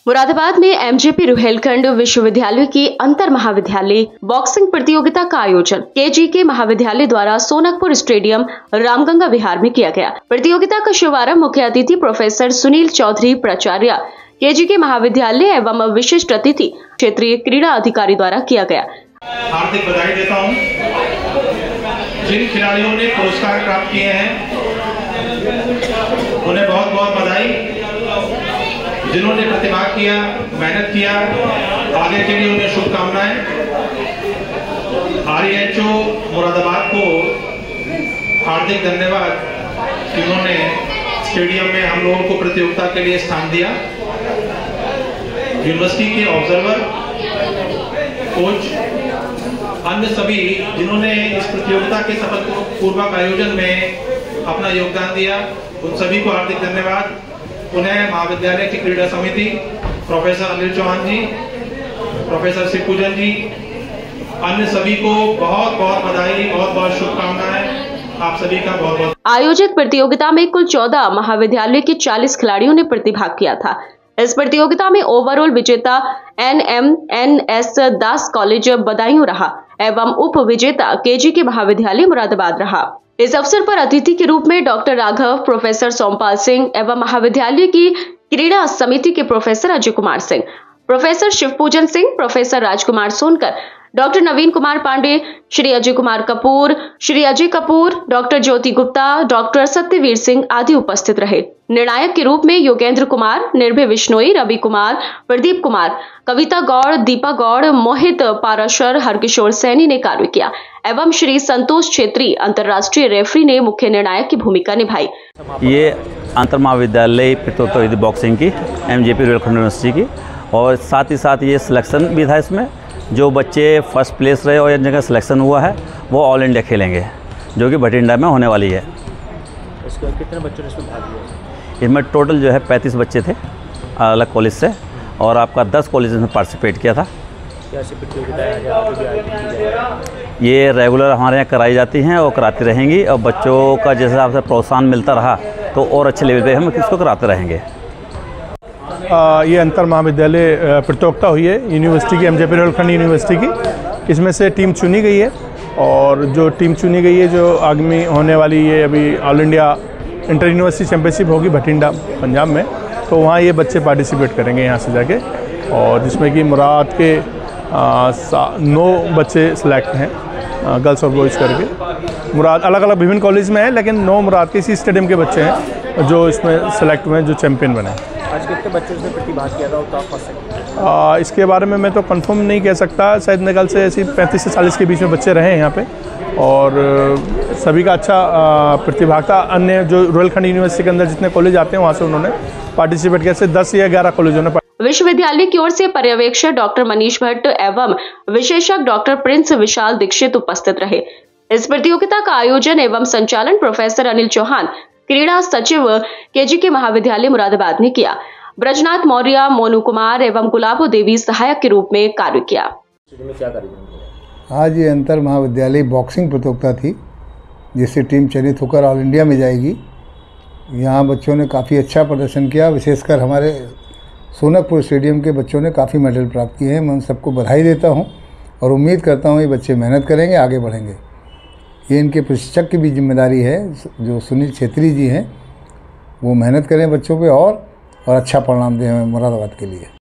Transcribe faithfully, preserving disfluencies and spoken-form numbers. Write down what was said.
मुरादाबाद में एमजेपी रुहेलखंड विश्वविद्यालय की अंतर महाविद्यालय बॉक्सिंग प्रतियोगिता का आयोजन केजीके महाविद्यालय द्वारा सोनकपुर स्टेडियम रामगंगा विहार में किया गया। प्रतियोगिता का शुभारंभ मुख्य अतिथि प्रोफेसर सुनील चौधरी प्राचार्य केजीके महाविद्यालय एवं विशिष्ट अतिथि क्षेत्रीय क्रीड़ा अधिकारी द्वारा किया गया। हार्दिक बधाई देता हूं जिन खिलाड़ियों ने पुरस्कार प्राप्त किए हैं, उन्हें बहुत बहुत बधाई। जिन्होंने प्रतिभाग किया, मेहनत किया, आगे के लिए उन्हें शुभकामनाएं। आरईएचओ मुरादाबाद को हार्दिक धन्यवाद कि उन्होंने स्टेडियम में हम लोगों को प्रतियोगिता के लिए स्थान दिया। यूनिवर्सिटी के ऑब्जर्वर, कोच, अन्य सभी जिन्होंने इस प्रतियोगिता के सफलतापूर्वक आयोजन में अपना योगदान दिया, उन सभी को हार्दिक धन्यवाद। उन्हें महाविद्यालय की क्रीड़ा समिति, प्रोफेसर अनिल चौहान जी, प्रोफेसर शिवपूजन जी, अन्य सभी को बहुत बहुत बधाई, बहुत बहुत शुभकामनाएं। आप सभी का बहुत बहुत। आयोजित प्रतियोगिता में कुल चौदह महाविद्यालय के चालीस खिलाड़ियों ने प्रतिभाग किया था। इस प्रतियोगिता में ओवरऑल विजेता N M N S Das college Badaun रहा एवं उप विजेता केजीके महाविद्यालय मुरादाबाद रहा। इस अवसर पर अतिथि के रूप में डॉक्टर राघव, प्रोफेसर सोमपाल सिंह एवं महाविद्यालय की क्रीड़ा समिति के professor Ajay Kumar Singh, professor Shivpujan Singh, professor Rajkumar Sonkar, doctor Naveen Kumar Pandey, Shri Ajay Kumar Kapoor, Shri Ajay Kapoor, doctor Jyoti Gupta, doctor Satyaveer Singh आदि उपस्थित रहे। निर्णायक के रूप में योगेंद्र कुमार, निर्भय बिश्नोई, रवि कुमार, प्रदीप कुमार, कविता गौड़, दीपा गौड़, मोहित पाराशर, हरकिशोर सैनी ने कार्य किया एवं श्री संतोष छेत्री अंतर्राष्ट्रीय रेफरी ने मुख्य निर्णायक की भूमिका निभाई। ये अंतर महाविद्यालय प्रतियोगिता बॉक्सिंग की एमजेपी रुहेलखंड यूनिवर्सिटी की, और साथ ही साथ ये सिलेक्शन भी था। इसमें जो बच्चे फर्स्ट प्लेस रहे और जिनका सिलेक्शन हुआ है वो ऑल इंडिया खेलेंगे, जो कि भटिंडा में होने वाली है। इसको कितने बच्चों ने इसमें भाग लिया? इसमें टोटल जो है पैंतीस बच्चे थे अलग अलग कॉलेज से, और आपका दस कॉलेज में पार्टिसिपेट किया था। कैसी प्रतियोगिताएं ये रेगुलर हमारे यहाँ कराई जाती हैं और कराती रहेंगी, और बच्चों का जिस हिसाब से प्रोत्साहन मिलता रहा तो और अच्छे लेवल पे हम इसको कराते रहेंगे। आ, ये अंतर महाविद्यालय प्रतियोगिता हुई है यूनिवर्सिटी की, एमजेपी रुहेलखंड यूनिवर्सिटी की। इसमें से टीम चुनी गई है, और जो टीम चुनी गई है जो आगामी होने वाली ये अभी all India inter university championship होगी भटिंडा पंजाब में, तो वहाँ ये बच्चे पार्टिसिपेट करेंगे यहाँ से जाके, और जिसमें कि मुराद के आ, नौ बच्चे सेलेक्ट हैं, गर्ल्स और बॉयज़ करके। मुराद अलग अलग विभिन्न कॉलेज में है, लेकिन नौ मुराद के इसी स्टेडियम के बच्चे हैं जो इसमें सेलेक्ट हुए हैं, जो चैंपियन बने। आज कितने बच्चों ने प्रतिभाग किया था और टॉप फर्स्ट? आ, इसके बारे में मैं तो कंफर्म नहीं कह सकता, शायद मेरे ख्याल से ऐसी पैंतीस से चालीस के बीच में बच्चे रहे हैं यहाँ पे, और सभी का अच्छा प्रतिभाग था। अन्य जो रुहेलखंड यूनिवर्सिटी के अंदर जितने कॉलेज आते हैं वहाँ से उन्होंने पार्टिसिपेट किया, से दस या ग्यारह कॉलेजों ने। विश्वविद्यालय की ओर से पर्यवेक्षक डॉक्टर मनीष भट्ट एवं विशेषज्ञ डॉक्टर प्रिंस विशाल दीक्षित उपस्थित रहे। इस प्रतियोगिता का आयोजन एवं संचालन प्रोफेसर अनिल चौहान, क्रीड़ा सचिव केजीके महाविद्यालय मुरादाबाद ने किया। ब्रजनाथ मौर्य, मोनू कुमार एवं गुलाबो देवी सहायक के रूप में कार्य किया। आज ये अंतर महाविद्यालय बॉक्सिंग प्रतियोगिता थी, जिससे टीम चयनित होकर ऑल इंडिया में जाएगी। यहाँ बच्चों ने काफ़ी अच्छा प्रदर्शन किया, विशेषकर हमारे सोनकपुर स्टेडियम के बच्चों ने काफ़ी मेडल प्राप्त किए हैं। मैं उन सबको बधाई देता हूँ और उम्मीद करता हूँ ये बच्चे मेहनत करेंगे, आगे बढ़ेंगे। ये इनके प्रशिक्षक की भी जिम्मेदारी है, जो सुनील छेत्री जी हैं, वो मेहनत करें बच्चों पे और और अच्छा परिणाम दें मुरादाबाद के लिए।